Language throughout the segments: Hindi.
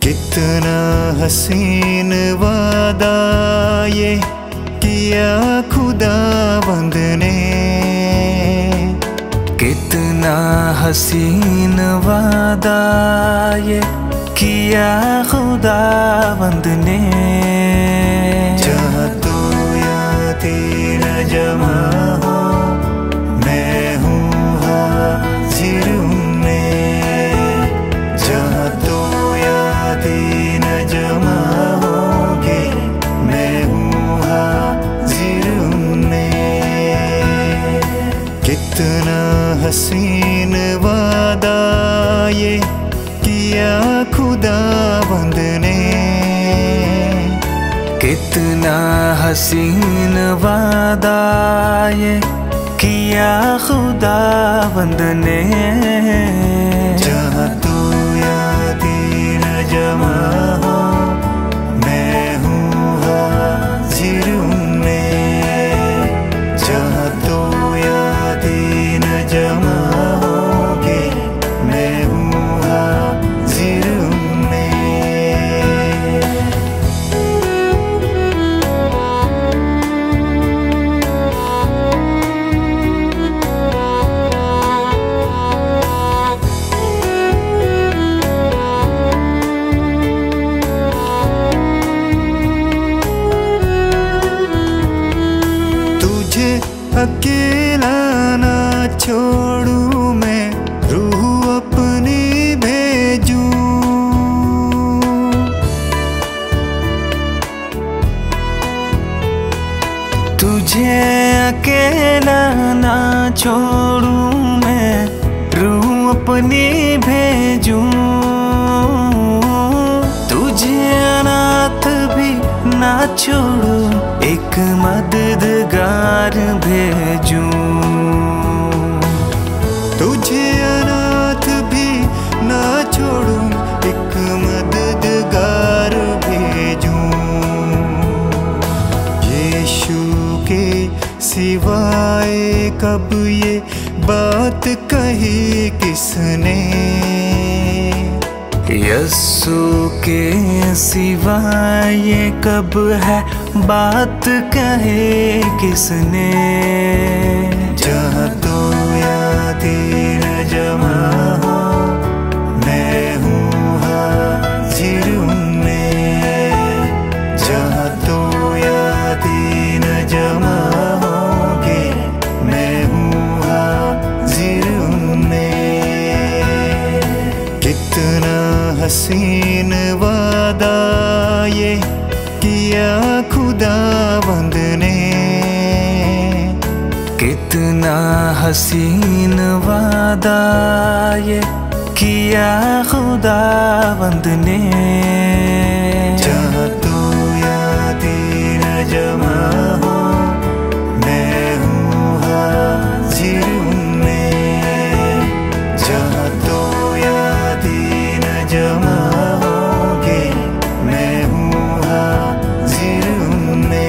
कितना हसीन वादा ये किया खुदावंद ने, कितना हसीन वादा ये किया खुदावंद ने। जहाँ तो या तीन जमा हो मैं हूँ हाजिर उनमें, जहाँ तो या तीन जमा होगे मैं हूँ हाजिर उनमें। कितना हसीन वादा ये किया खुदावंद ने, कितना हसीन वादा ये किया खुदावंद ने। जहाँ तो या तीन जमा हो मैं हूँ हाजिर उनमें, जहाँ तो या तीन जमा होगे मैं हूँ हाजिर उनमें। अकेला ना छोड़ू मैं, रूह अपनी भेजूं, तुझे अकेला ना छोड़ू मैं, रूह अपनी भेजूं, तुझे अनाथ भी ना छोड़ू, एक मददगार भेजूं, तुझे अनाथ भी ना छोड़ूं, एक मददगार भेजूं। यीशु के सिवाय कब ये बात कही किसने, यस्सु के सिवाय ये कब है बात कहे किसने। जहाँ तो या तीन जमा हो मैं हूँ हाजिर उनमें, जहाँ तो या तीन जमा होगे मैं हूँ हाजिर उनमें। कितना हसीन वादा ये किया खुदावंद ने, कितना हसीन वादा ये किया खुदावंद ने। जहाँ तो या तीन जमा हो मैं हूँ हाजिर उनमें, जहाँ तो या तीन जमा होगे मैं हूँ हाजिर उनमें।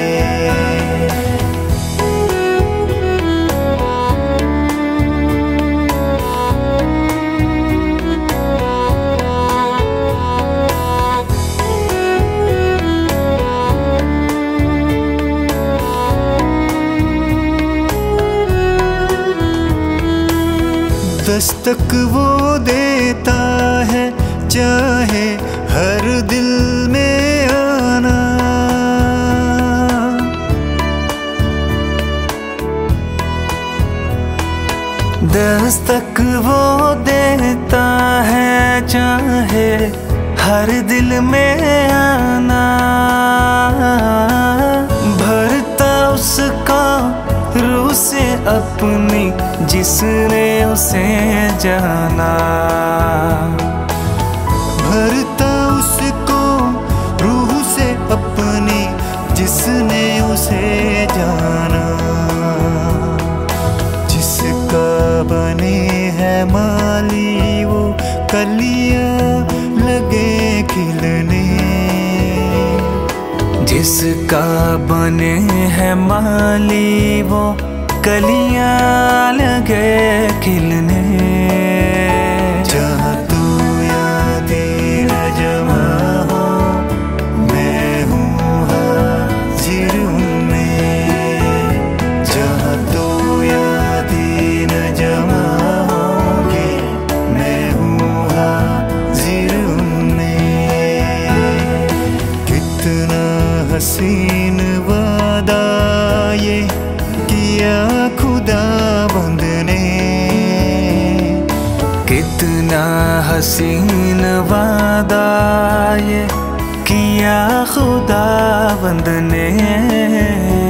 दस्तक वो देता है चाहे हर दिल में आना, दस्तक वो देता है चाहे हर दिल में आना, भरता उसका रूह से अपनी जिसने उसे जाना, भरता उसको रूह से अपनी जिसने उसे जाना, जिसका बने है माली वो कलियां लगे खिलने, जिसका बने है माली वो कलियां लगे खिलने। जहाँ तू या तेरा जमा कितना हसीन वादा ये किया खुदावंद ने।